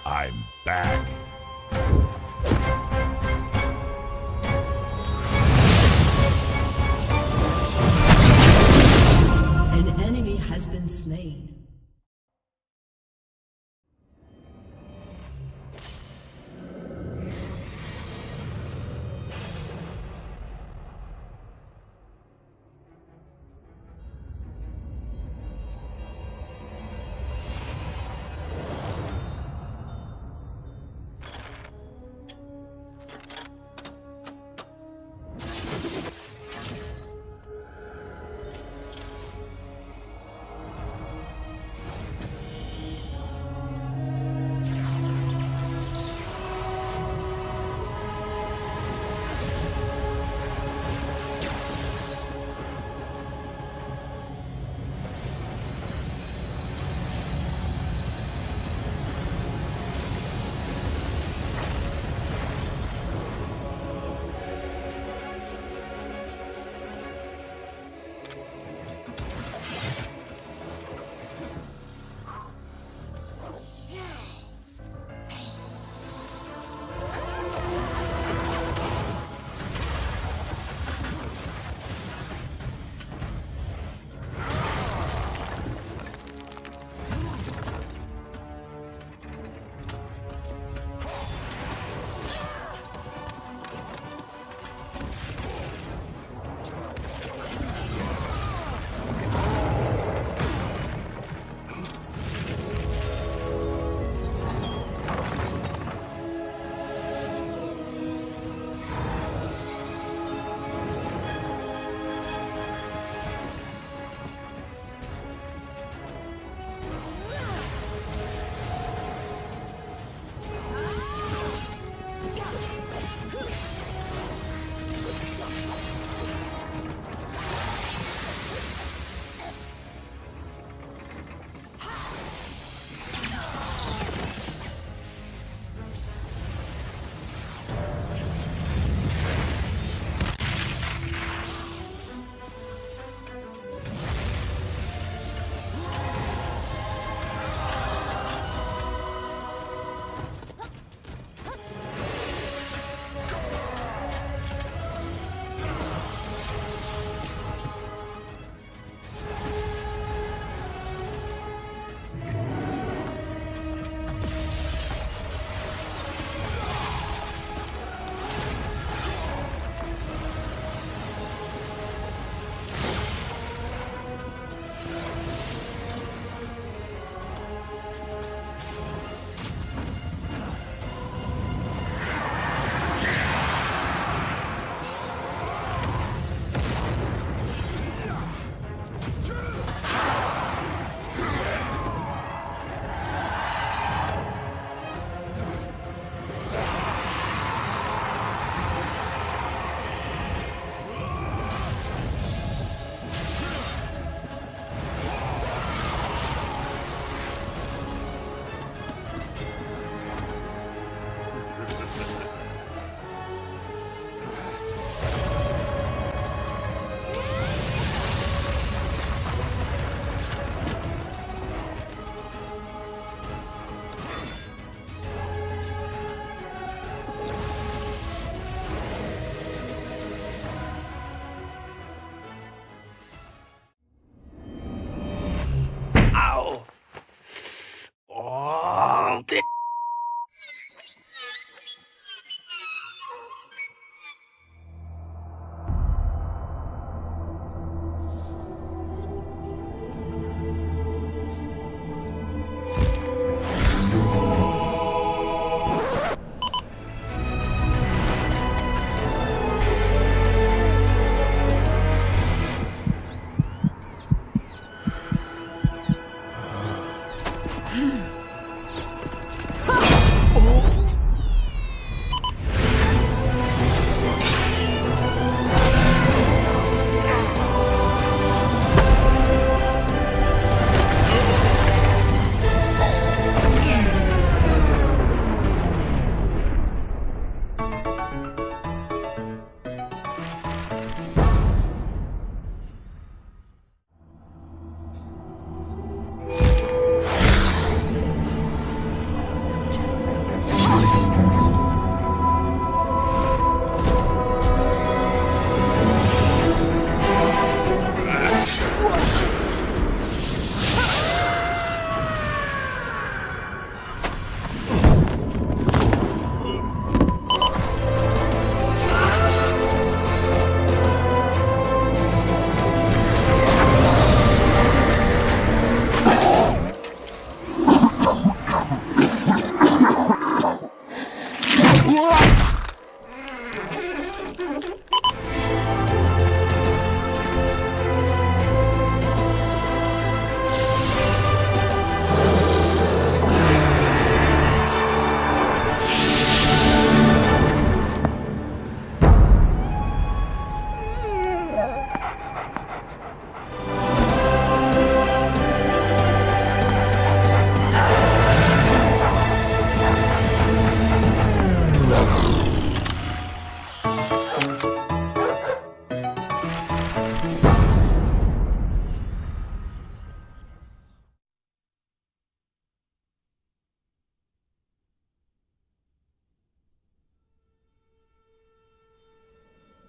I'm back. An enemy has been slain.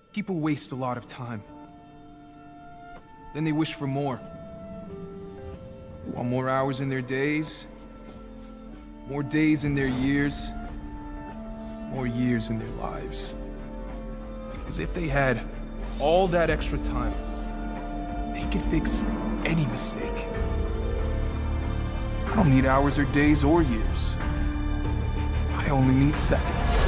People waste a lot of time. Then they wish for more. They want more hours in their days, more days in their years, more years in their lives. Because if they had all that extra time, they could fix any mistake. I don't need hours or days or years. I only need seconds.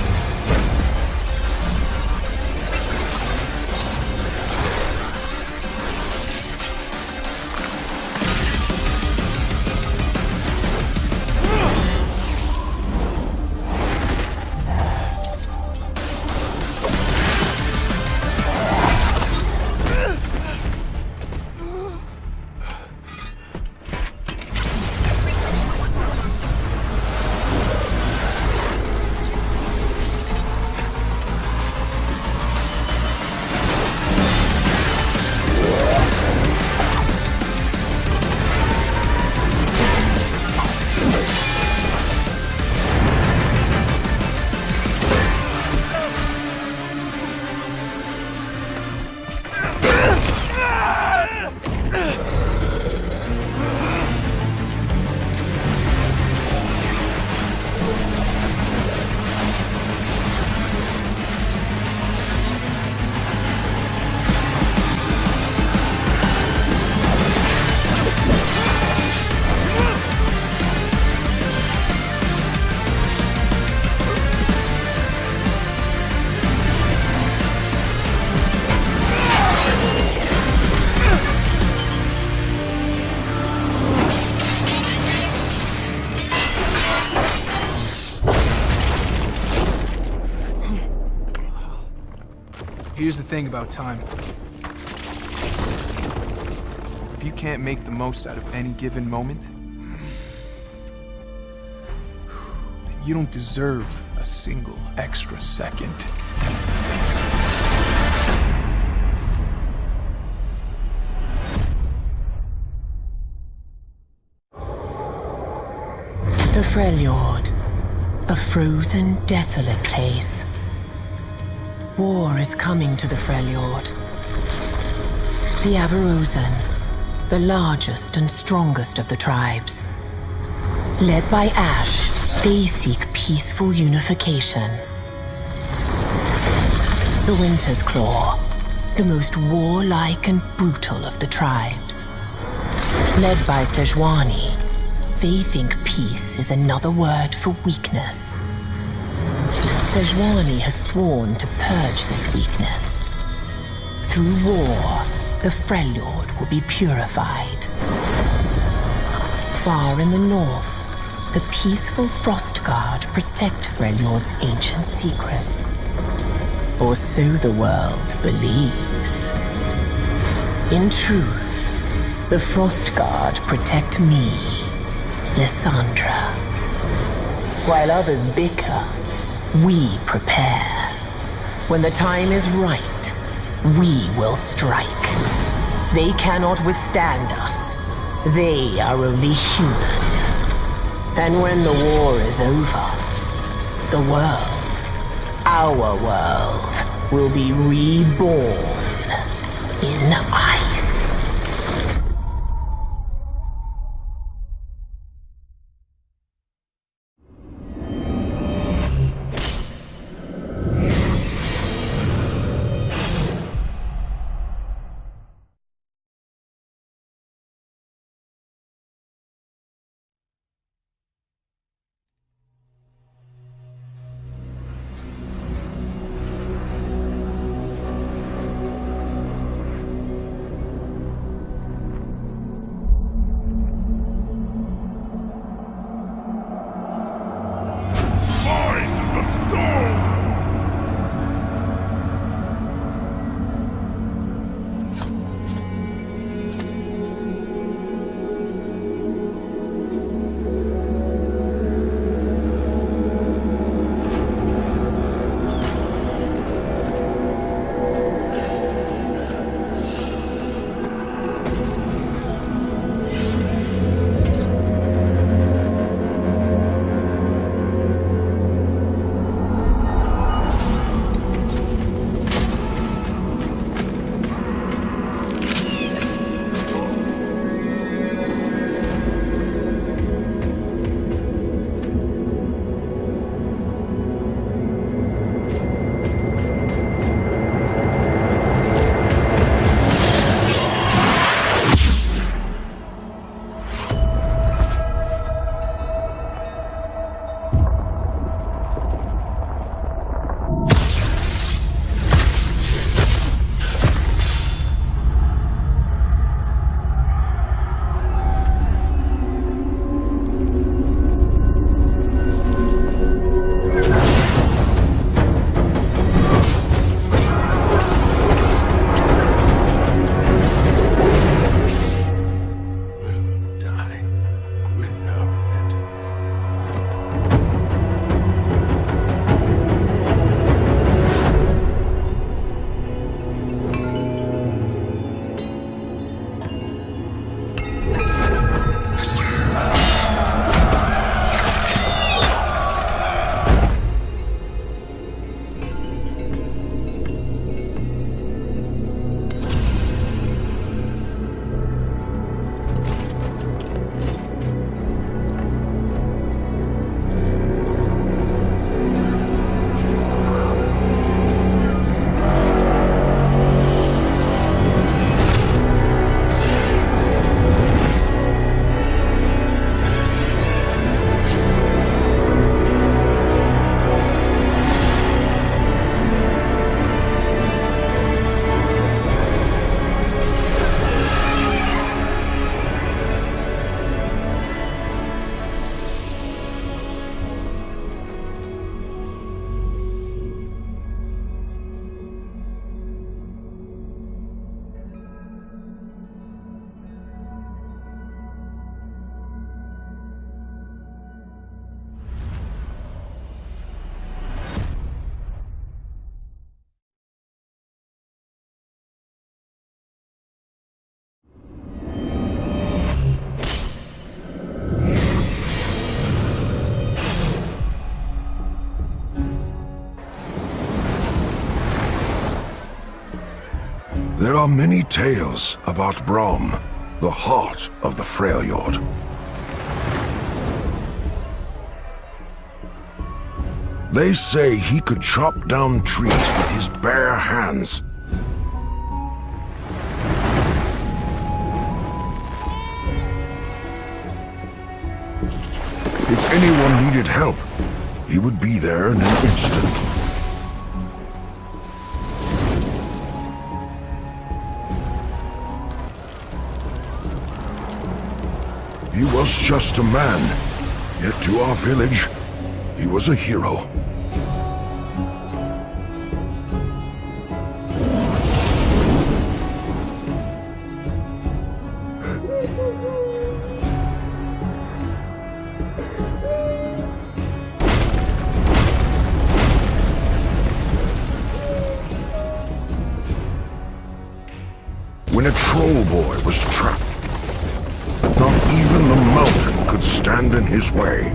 Here's the thing about time. If you can't make the most out of any given moment, then you don't deserve a single extra second. The Freljord, a frozen, desolate place. War is coming to the Freljord. The Avarosan, the largest and strongest of the tribes. Led by Ash, they seek peaceful unification. The Winter's Claw, the most warlike and brutal of the tribes. Led by Sejuani, they think peace is another word for weakness. Sejuani has sworn to purge this weakness. Through war, the Freljord will be purified. Far in the north, the peaceful Frostguard protect Freljord's ancient secrets. Or so the world believes. In truth, the Frostguard protect me, Lissandra. While others bicker, we prepare. When the time is right, we will strike. They cannot withstand us. They are only human. And when the war is over, the world, our world, will be reborn in ice. There are many tales about Braum, the heart of the Freljord. They say he could chop down trees with his bare hands. If anyone needed help, he would be there in an instant. He was just a man, yet to our village, he was a hero. When a troll boy was trapped, not even the mountain could stand in his way.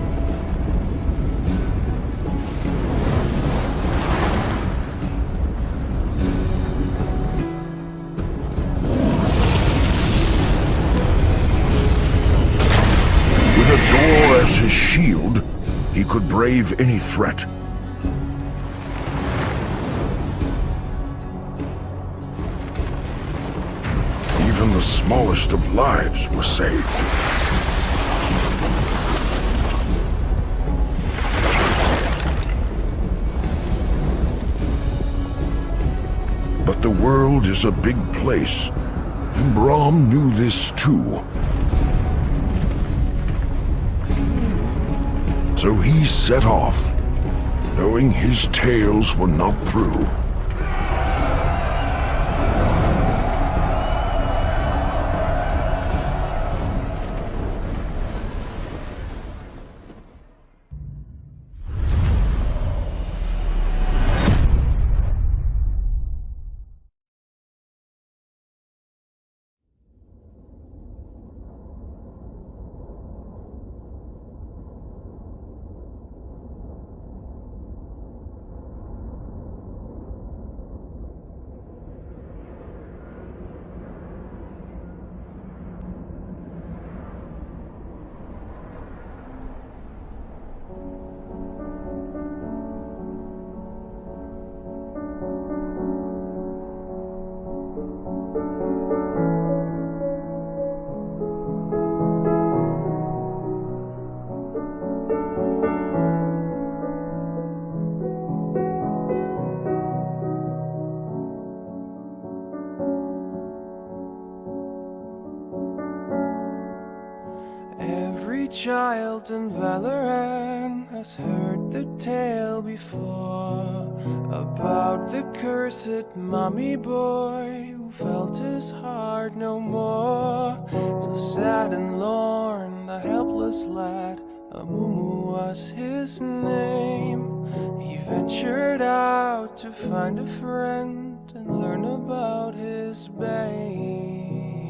With a door as his shield, he could brave any threat. Even the smallest of lives were saved. But the world is a big place, and Braum knew this too. So he set off, knowing his tales were not through. Child in Valoran has heard the tale before about the cursed mummy boy who felt his heart no more. So sad and lorn, the helpless lad, Amumu was his name. He ventured out to find a friend and learn about his bane.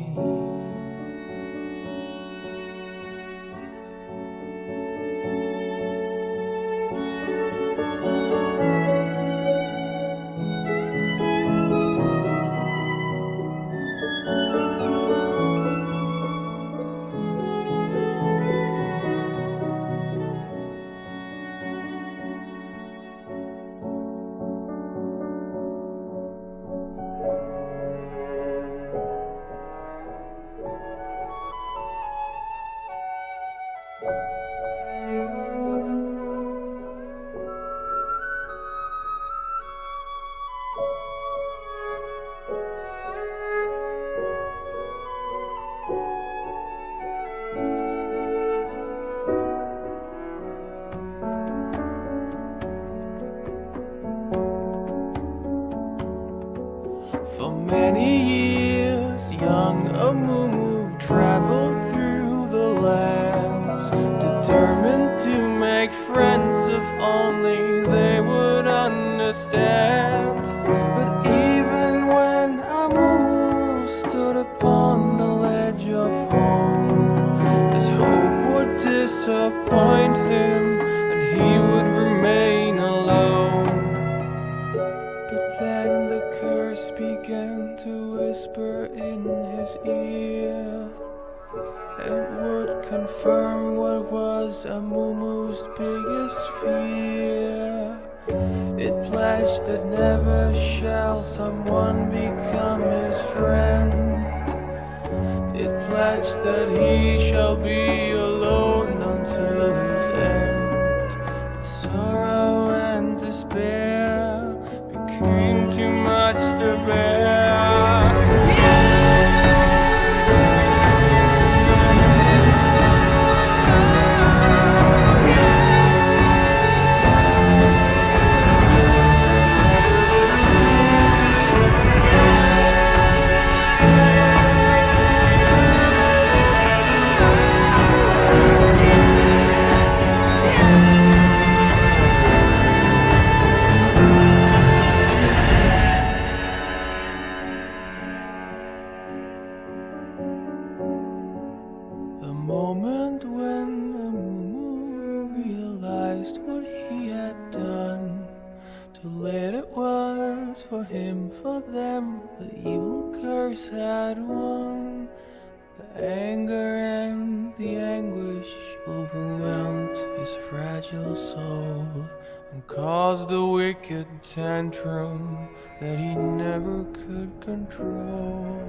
For many years, young Amumu traveled through the lands, determined to make friends if only they would understand. But even when Amumu stood upon the ledge of home, his hope would disappoint him and he would remain alone. Then the curse began to whisper It pledged that never shall someone become his friend. It pledged that he shall be alone until his end. But sorrow and despair became too much to bear. The moment when Amumu realized what he had done, too late it was for him, for them, the evil curse had won. The anger and the anguish overwhelmed his fragile soul and caused a wicked tantrum that he never could control.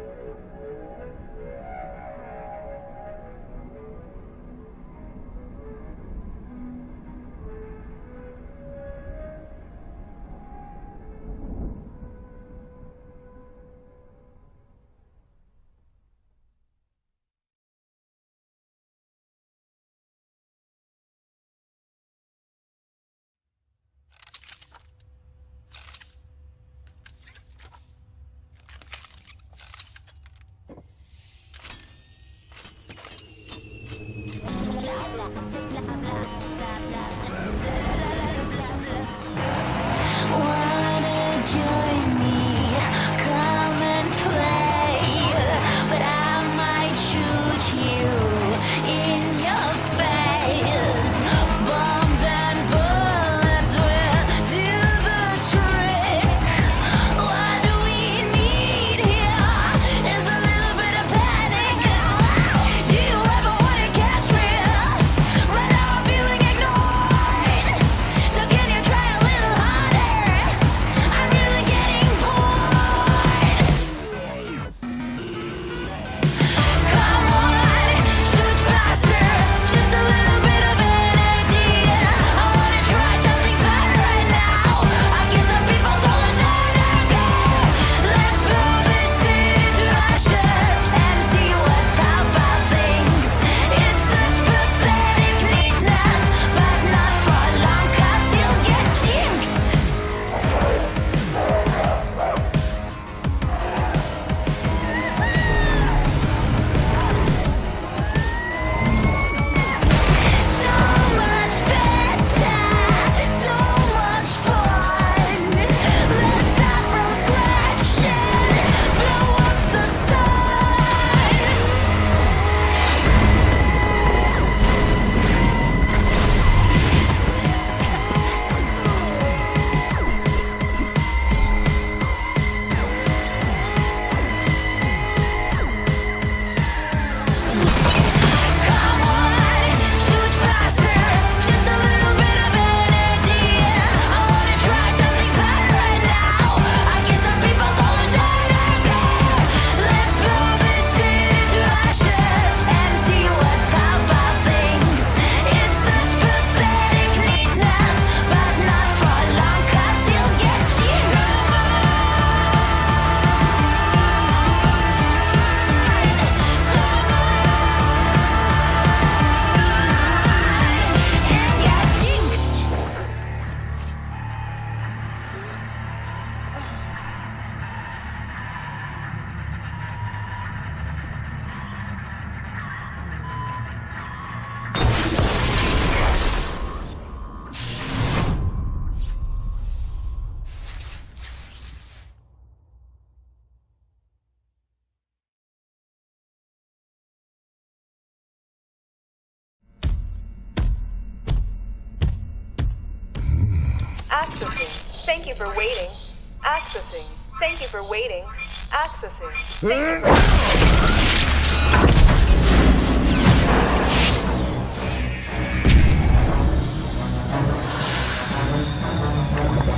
Accessing. Thank you for waiting. Accessing. Thank you for waiting. Accessing. Thank you for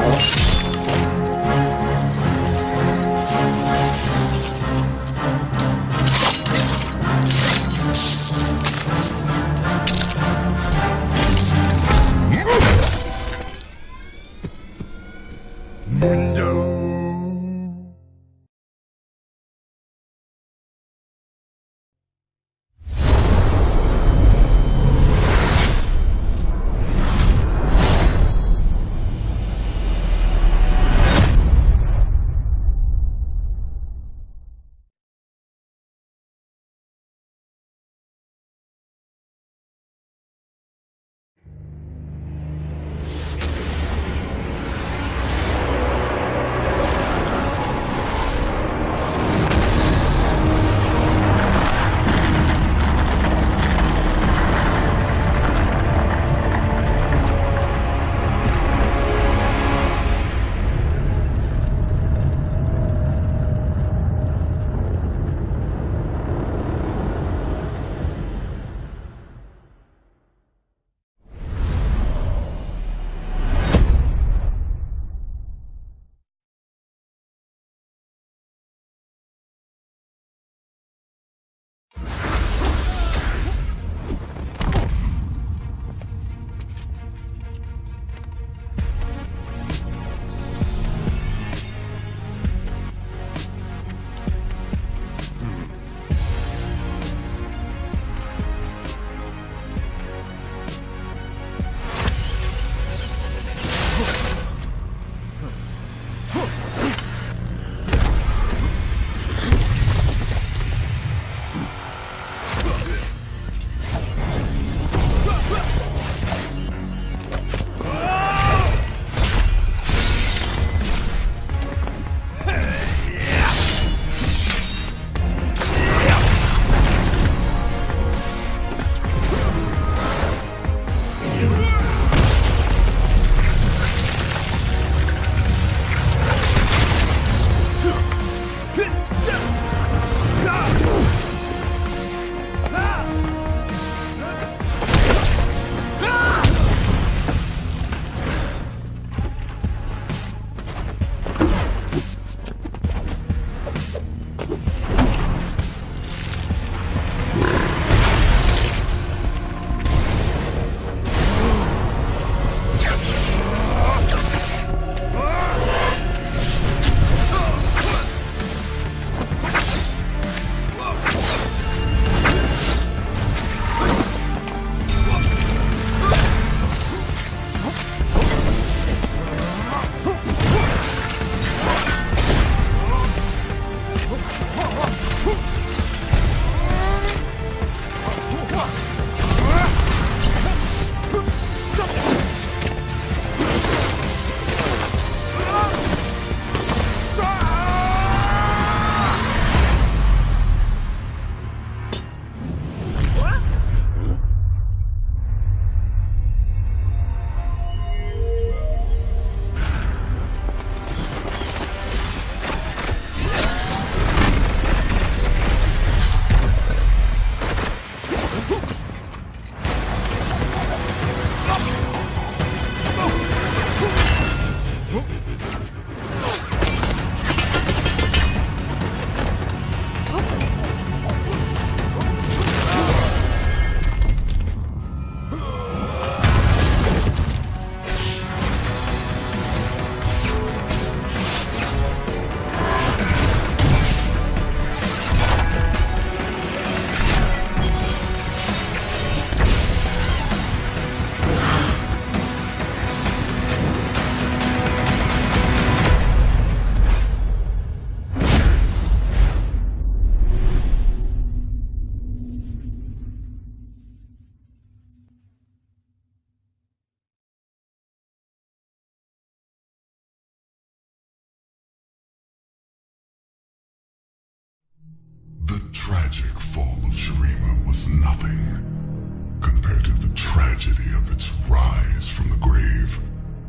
tragic fall of Shurima was nothing compared to the tragedy of its rise from the grave.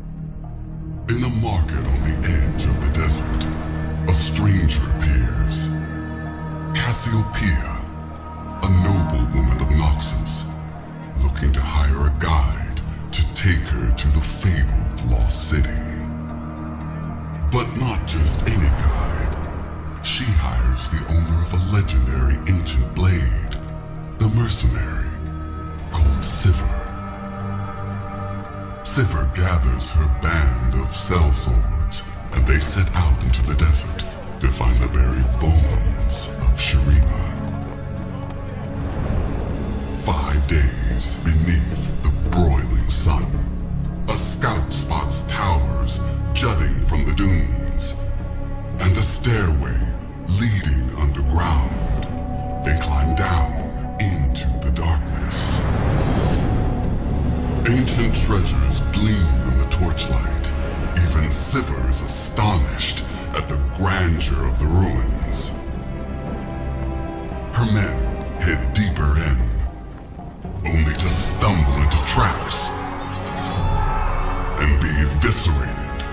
In a market on the edge of the desert, a stranger appears. Cassiopeia, a noble woman of Noxus, looking to hire a guide to take her to the fabled Lost City. But not just any guide. She hires the owner of a legendary ancient blade, the mercenary, called Sivir. Sivir gathers her band of sellswords, and they set out into the desert to find the buried bones of Shurima. 5 days beneath the broiling sun, a scout spots towers jutting from the dunes, and a stairway leading underground. They climb down into the darkness. Ancient treasures gleam in the torchlight. Even Sivir is astonished at the grandeur of the ruins. Her men head deeper in, only to stumble into traps and be eviscerated.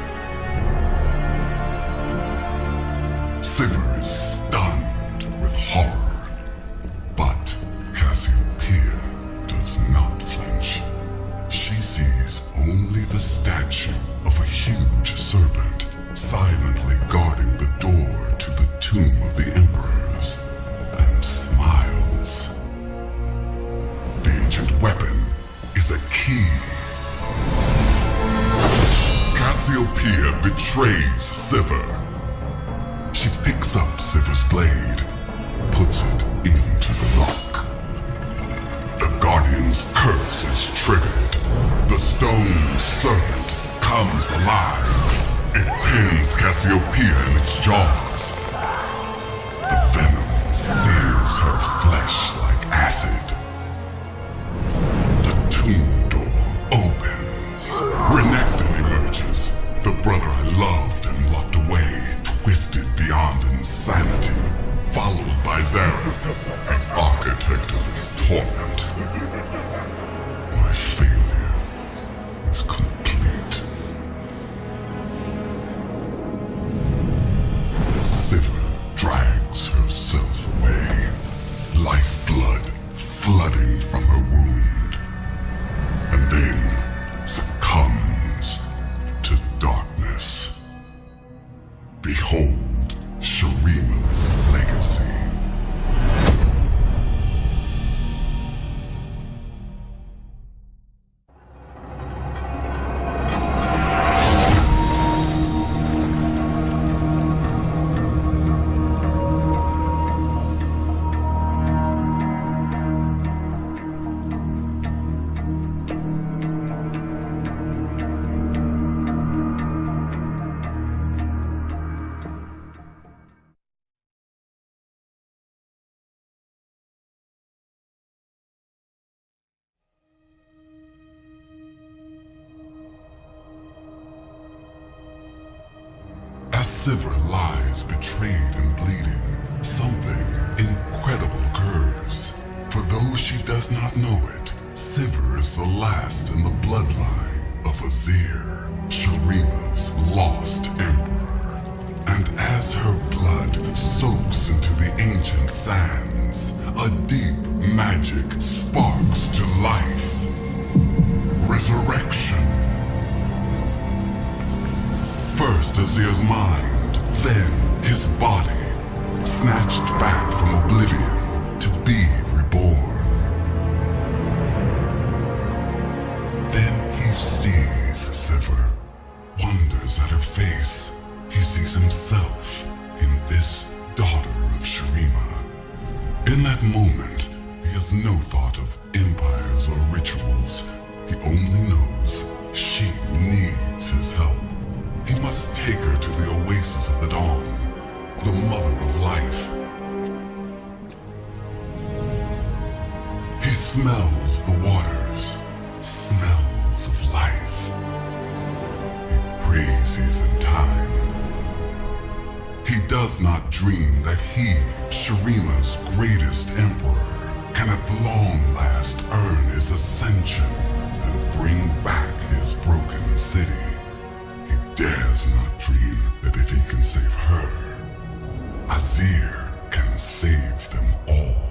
Sivir is stunned with horror, but Cassiopeia does not flinch. She sees only the statue of a huge serpent silently guarding the door to the tomb of the emperors, and smiles. The ancient weapon is a key. Cassiopeia betrays Sivir. She picks up Sivir's blade, puts it into the lock. The Guardian's curse is triggered. The stone serpent comes alive. It pins Cassiopeia in its jaws. The venom sears her flesh like acid. The tomb door opens. Renekton emerges, the brother I loved and locked away, twisted beyond insanity, followed by Zareth, the architect of his torment. My failure is complete. Sivir drags herself away, lifeblood flooding from her wound, and then succumbs to darkness. Behold Shurima's legacy. Sivir lies betrayed and bleeding, something incredible occurs. For though she does not know it, Sivir is the last in the bloodline of Azir, Shurima's lost emperor. And as her blood soaks into the ancient sands, a deep magic sparks to life. Resurrection. First Azir's mind, then his body, snatched back from oblivion to be reborn. Then he sees Sivir, wonders at her face. He sees himself in this daughter of Shurima. In that moment, he has no thought of empires or rituals. He only knows she needs his help. He must take her to the oasis of the dawn, the mother of life. He smells the waters, smells of life. He praises in time. He does not dream that he, Shurima's greatest emperor, can at long last earn his ascension and bring back his broken city. Dares not dream that if he can save her, Azir can save them all.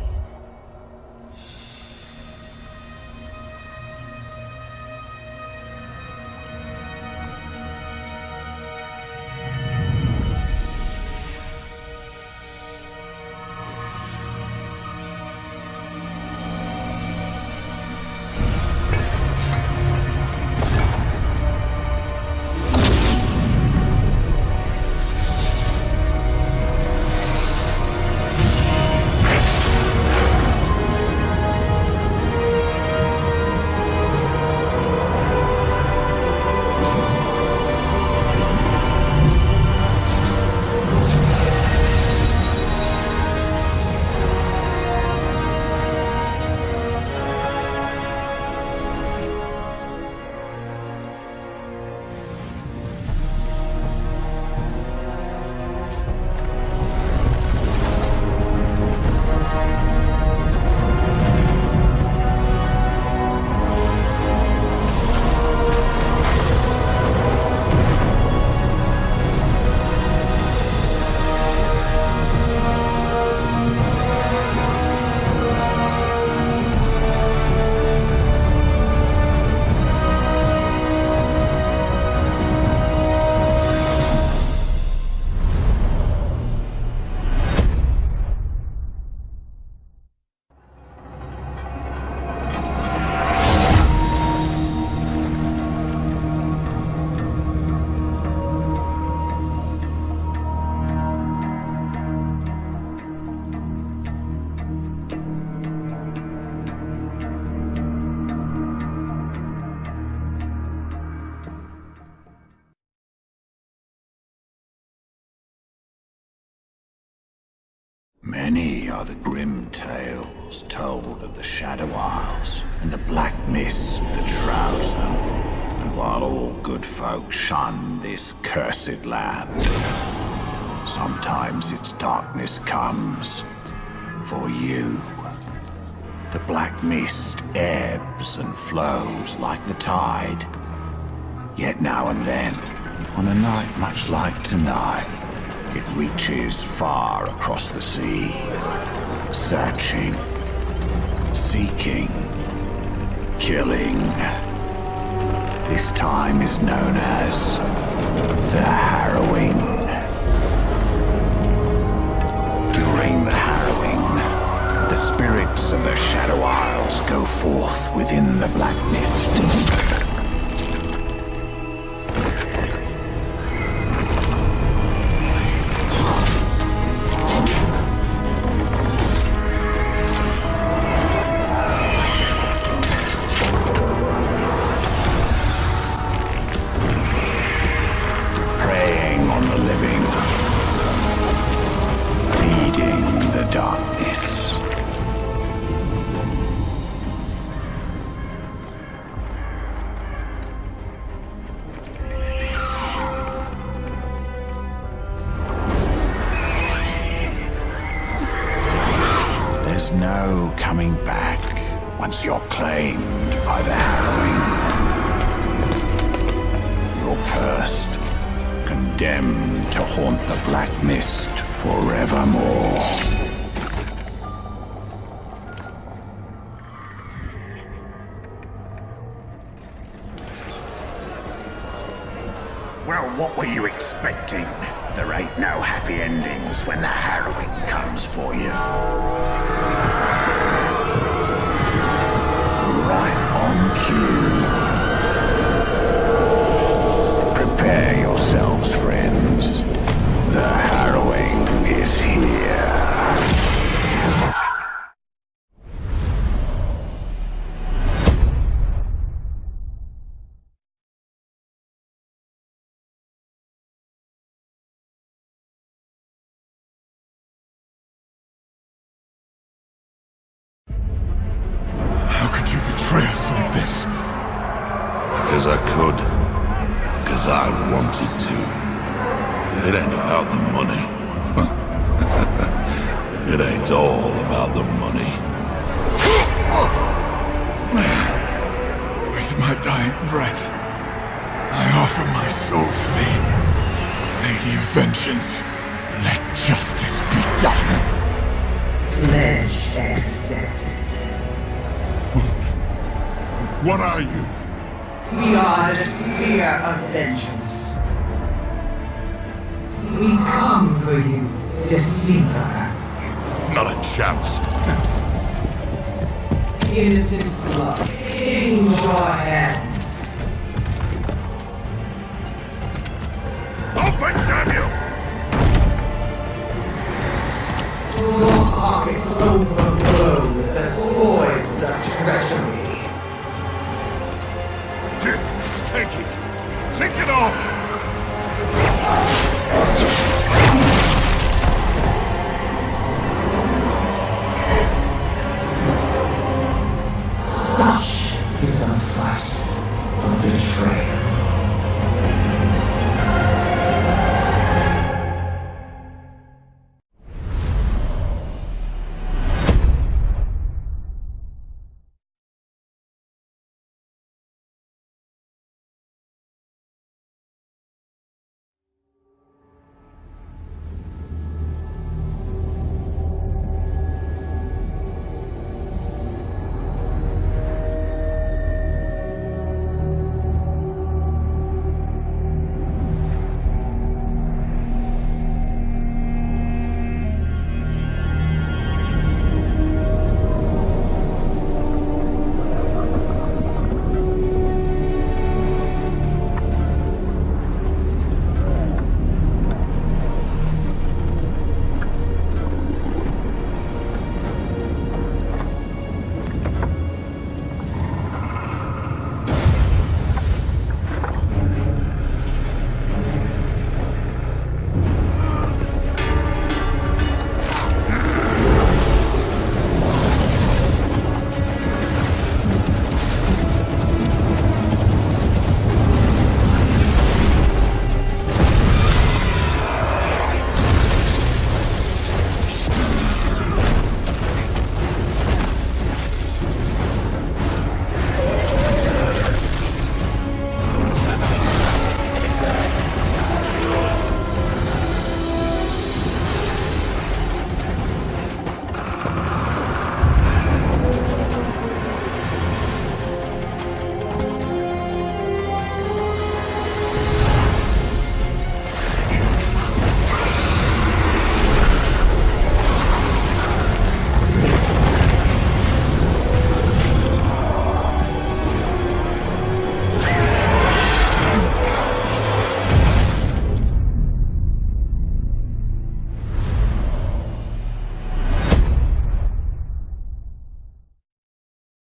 Many are the grim tales told of the Shadow Isles and the black mist that shrouds them. And while all good folk shun this cursed land, sometimes its darkness comes for you. The black mist ebbs and flows like the tide. Yet now and then, on a night much like tonight, it reaches far across the sea, searching, seeking, killing. This time is known as the Harrowing. During the Harrowing, the spirits of the Shadow Isles go forth within the black mist. There's no coming back once you're claimed by the Harrowing. You're cursed, condemned to haunt the black mist forevermore. Well, what were you expecting? There ain't no happy endings when the Harrowing comes for you. Right on cue. Prepare yourselves, friends. The Harrowing is here. How could you betray us like this? Because I could. Because I wanted to. It ain't about the money. It ain't all about the money. With my dying breath, I offer my soul to thee. Lady of Vengeance, let justice be done. Pledge accepted. What are you? We are the Spear of Vengeance. We come for you, Deceiver. Not a chance. Innocent blood stains your hands. Open, Samuel! Your pockets overflow with the spoils of treachery. Take it! Take it off!